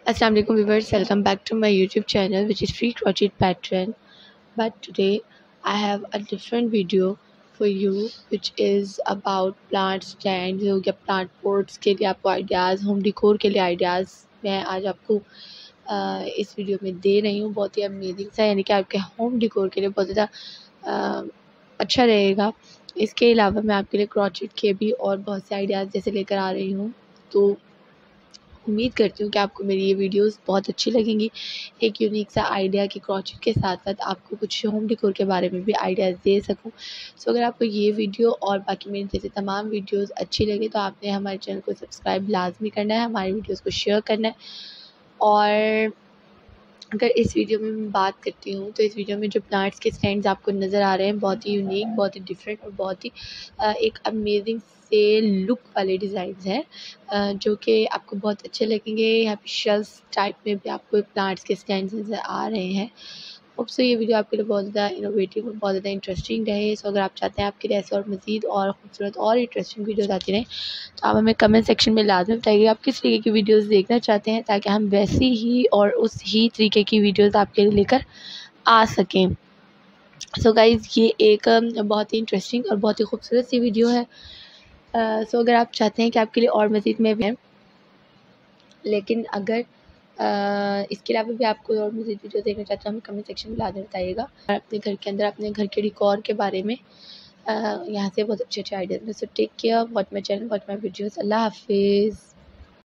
Assalamu alaikum viewers, welcome back to my YouTube channel which is Free Crochet Pattern. But today I have a different video for you which is about plant stands या plant pots के लिए आपको ideas, home डिकोर के लिए ideas मैं आज आपको इस वीडियो में दे रही हूँ। बहुत ही अमेजिंग सा, यानी कि आपके होम डिकोर के लिए बहुत ज़्यादा अच्छा रहेगा। इसके अलावा मैं आपके लिए क्रोचेट के भी और बहुत से आइडियाज़ जैसे लेकर आ रही हूँ, तो उम्मीद करती हूँ कि आपको मेरी ये वीडियोस बहुत अच्छी लगेंगी। एक यूनिक सा आइडिया कि क्रोचेट के साथ साथ आपको कुछ होम डेकोर के बारे में भी आइडियाज़ दे सकूँ। सो अगर आपको ये वीडियो और बाकी मेरी जैसे तमाम वीडियोस अच्छी लगे तो आपने हमारे चैनल को सब्सक्राइब लाजमी करना है, हमारी वीडियोज़ को शेयर करना है। और अगर इस वीडियो में मैं बात करती हूँ तो इस वीडियो में जो प्लांट्स के स्टैंड्स आपको नज़र आ रहे हैं बहुत ही यूनिक, बहुत ही डिफरेंट और बहुत ही एक अमेजिंग से लुक वाले डिज़ाइंस हैं जो कि आपको बहुत अच्छे लगेंगे। यहाँ पे शेल्स टाइप में भी आपको प्लांट्स के स्टैंड्स नज़र आ रहे हैं। होप सो ये वीडियो आपके लिए बहुत ज़्यादा इनोवेटिव और बहुत ज़्यादा इंटरेस्टिंग रहे। सो अगर आप चाहते हैं आपके लिए ऐसे और मज़ीद और खूबसूरत और इंटरेस्टिंग वीडियोज़ आती रहें तो आप हमें कमेंट सेक्शन में लाजमी बताइए आप किस तरीके की वीडियोस देखना चाहते हैं, ताकि हम वैसी ही और उस ही तरीके की वीडियोस आपके लिए लेकर आ सकें। सो गाइज़ ये एक बहुत ही इंटरेस्टिंग और बहुत ही खूबसूरत सी वीडियो है। सो अगर आप चाहते हैं कि आपके लिए और मज़ीद में, लेकिन अगर इसके अलावा भी आपको और मज़ीद वीडियो देखना चाहते हैं हमें कमेंट सेक्शन में लाजमी बताइएगा। अपने घर के अंदर अपने घर के डिकोर के बारे में यहाँ से बहुत अच्छे आइडियाज़ में। So take care, watch my channel, watch my videos. अल्लाह हाफिज़।